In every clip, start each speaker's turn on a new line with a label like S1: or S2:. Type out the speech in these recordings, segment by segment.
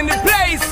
S1: in the place.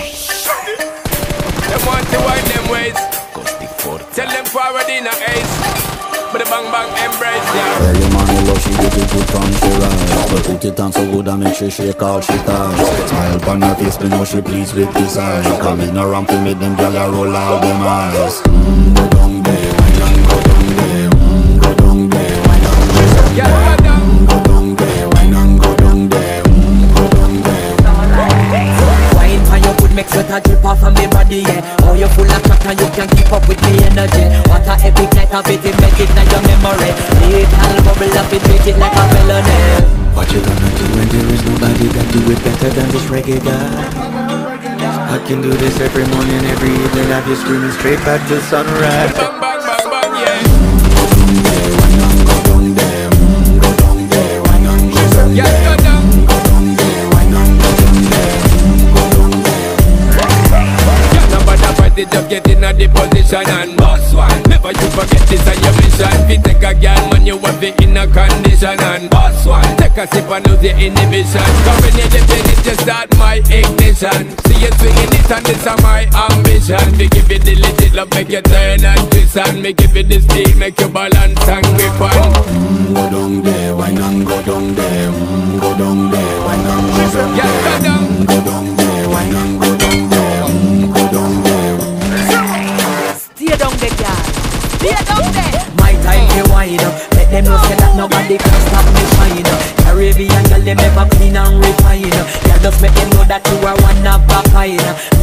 S1: Them want to wind them ways. Tell them forward in a ace. But the bang bang embrace, yeah.
S2: Early morning love, she get it good from she rise. But put it on so good and make she shake all she ties. Smile upon her face, me know she pleased with this eye. Come in around to make them gyal roll out them eyes. Go down there, wine and go down there. Go down there, wine and go down there. Go down there, wine and go down there. Go down there.
S3: Wine for your good, make sweat a drip off of me body, yeah. Oh, you're full of crack and you can keep up with me energy. What a epic night of it, make it like your memory. Little bubble up it, treat it like a felony.
S2: What you gonna do when there is nobody that do it better than this reggae guy? I can do this every morning, every evening. Have you screaming straight back to sunrise.
S1: Bang bang bang bang, yeah.
S2: Go down there, wine and go down there. Go down there, wine and go down there.
S1: Yeah, go down.
S2: Go down there, wine and go down there. Go down there.
S1: Yeah, nobody fight it, just get in a the position and boss one. Never you forget this and your mission. If you take a girl, man, you want it in a condition and boss one. Take a sip and lose your inhibition. Come in the finish, just start my ignition. See you swinging it and this is my ambition. Me give you the legit love, make you turn and twist. And me give you the speed, make you balance and grip on.
S2: Go down there, wine and go down there. Go down there, wine and go down there.
S1: Yeah, go down.
S2: Go down there, wine and go down there. Go down there.
S3: Stay down there, girl. Stay down there. My time to wine up. Let them know say that nobody can stop me shine up. Caribbean girl, they never clean and refine up. Girl, just make them know that you are one of a kind.